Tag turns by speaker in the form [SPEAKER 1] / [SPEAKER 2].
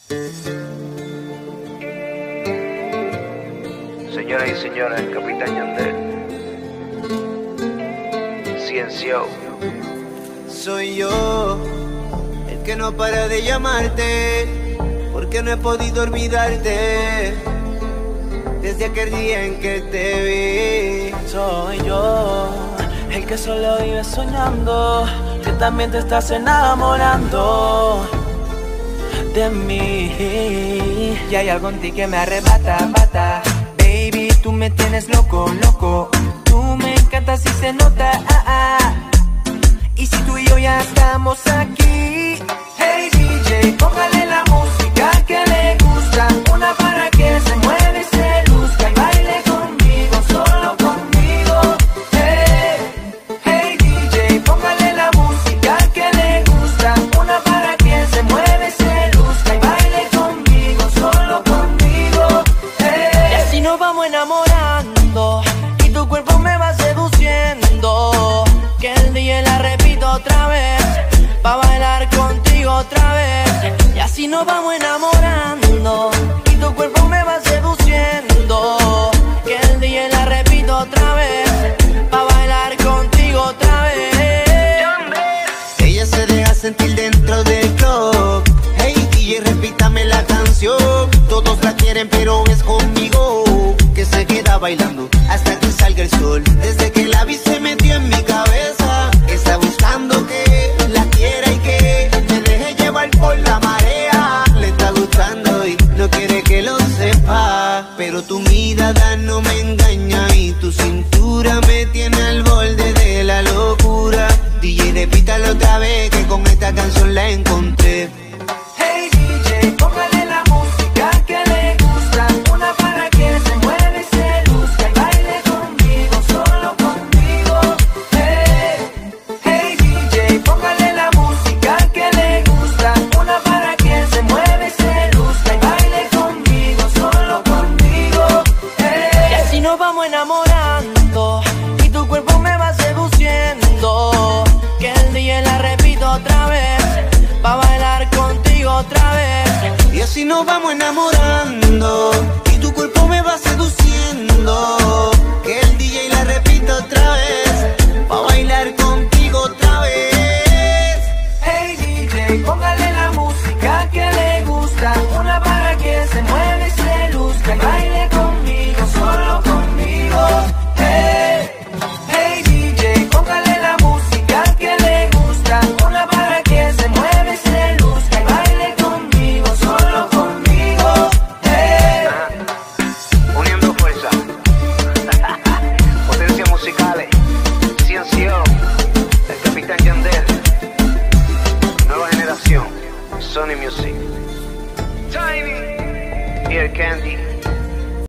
[SPEAKER 1] Señoras y señores, el Capitán Yandel. Ciencio.
[SPEAKER 2] Soy yo, el que no para de llamarte, porque no he podido olvidarte desde aquel día en que te vi.
[SPEAKER 3] Soy yo, el que solo vive soñando, que también te estás enamorando de mí.
[SPEAKER 2] Y hay algo en ti que me arrebata, bata. Baby, tú me tienes loco, loco. Tú me encantas y se nota, Y si tú y yo ya estamos aquí, hey DJ, póngale la música que le gusta, una para que se mueva y se luzca y baile conmigo, solo conmigo. Hey DJ, póngale la música que le gusta, una para que se mueva y se luzca y baile conmigo, solo conmigo.
[SPEAKER 3] Y así nos vamos enamorando y tu cuerpo me va seduciendo, que el día la repito otra vez, pa' bailar contigo otra vez. Y así nos vamos enamorando y tu cuerpo me va seduciendo, que el día la repito otra vez, pa' bailar contigo otra vez.
[SPEAKER 2] Ella se deja sentir dentro del club. Hey DJ, repítame la canción. Todos la quieren pero es conmigo que se queda bailando hasta que salga el sol. Desde que la vi se metió en mi cabeza. Está buscando que la quiera y que me deje llevar por la marea. Le está gustando y no quiere que lo sepa, pero tu mirada no me engaña y tu cintura me tiene al borde de la locura. DJ, repítalo otra vez que con esta canción la encontré. Hey DJ, póngale la música que le gusta, una para que se mueva y se luzca y baile conmigo, solo conmigo. Hey DJ, póngale la música que le gusta, una para que se mueva y se luzca y baile conmigo, solo conmigo.
[SPEAKER 3] Y así nos vamos enamorando y tu cuerpo me va seduciendo, que el día la repito otra vez, pa' bailar contigo otra vez.
[SPEAKER 2] Y así nos vamos enamorando y tu cuerpo me va seduciendo, que el DJ la repita otra vez, pa' bailar contigo otra vez. Hey DJ, póngale la música que le gusta, una para que se mueva y se luzca y baile conmigo, solo conmigo. Hey DJ, póngale la música que le gusta, una para que se mueva y se luzca y baile conmigo, solo conmigo.
[SPEAKER 1] Uniendo fuerza. Potencias musicales. Ciencio. El Capitán Yandel. Nueva generación. Sony Music. Tiny. Ear Candy.